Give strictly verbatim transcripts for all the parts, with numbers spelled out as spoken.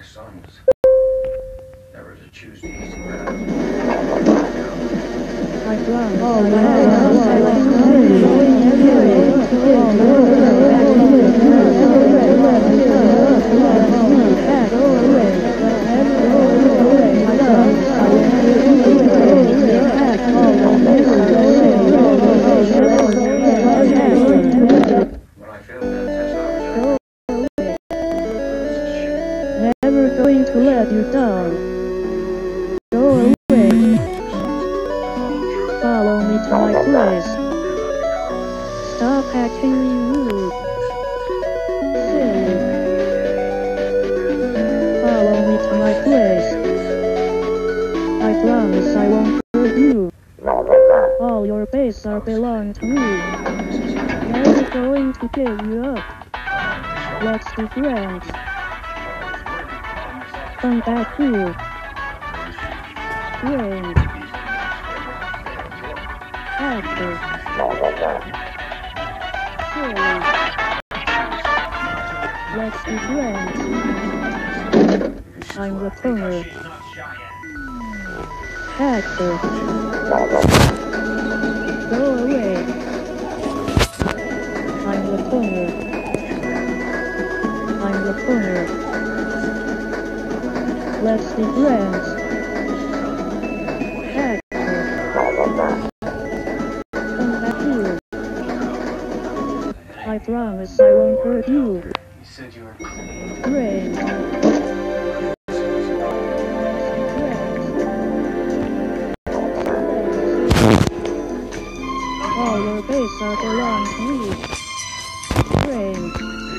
sons. Never to choose the easy path. I promise. Oh, When I failed that test, I was never going to let you down. Go away. Follow me to my place. Stop acting rude. Silly. Follow me to my place. I promise I won't hurt you. All your base are belong to me. Never going to give you up. Let's be friends. Come back here. Strange. Actor. Silly. Let's be friends. I'm the turner. Actor. Go away. I'm the turner. I'm the turner. Let's be friends. Actor. Come back here. I promise I won't hurt you. You said you were clean. Great. All your base are belong to me. Great.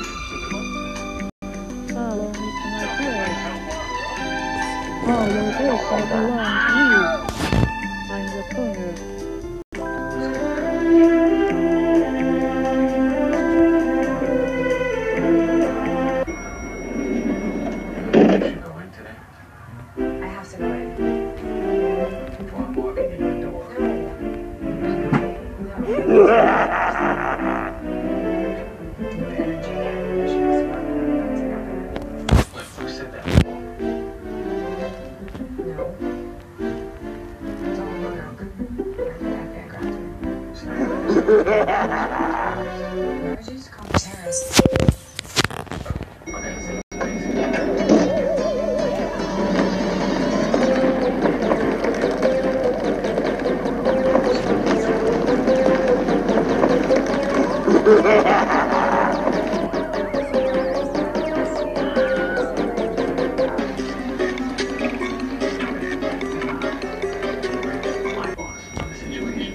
Follow me to my place. All your base are belong to me. I'm the turner. You should go in today. I have to go in. Before I'm walking in the door. Wait, who said that? Why would you just call me Paris? My boss on the situation.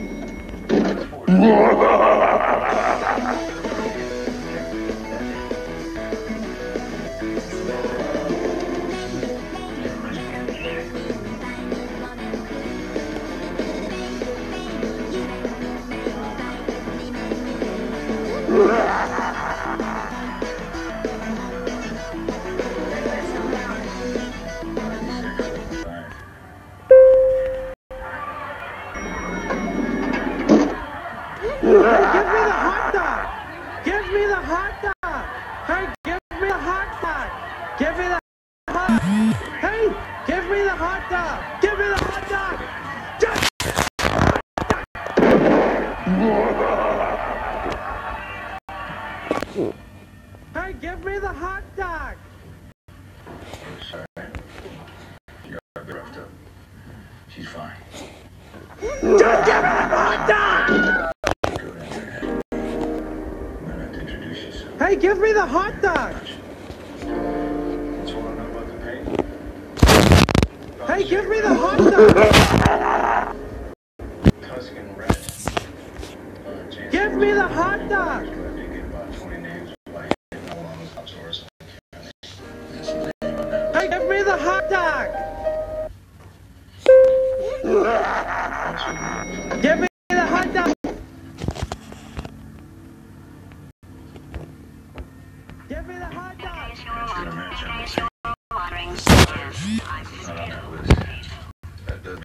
Give me the hot dog! Hey, give me the hot dog! Give me the hot dog! Hey, give me the hot dog! Give me the hot dog! Just Hey, give me the hot dog! Sorry. She got a bit roughed up. She's fine. Just give me the hot dog! Go down there. I'm gonna have to introduce yourself. Hey, give me the hot dog! Just wanna know about the pay? Hey, give me the hot dog! Tuscan Red. Uh, Jason Give me the hot dog! Rose, I did get about twenty names by hitting all on those outsourced. Hey, give me the hot dog! Give me the hot dog! Give me the hot dog! It's gonna match up. Watering. I don't know.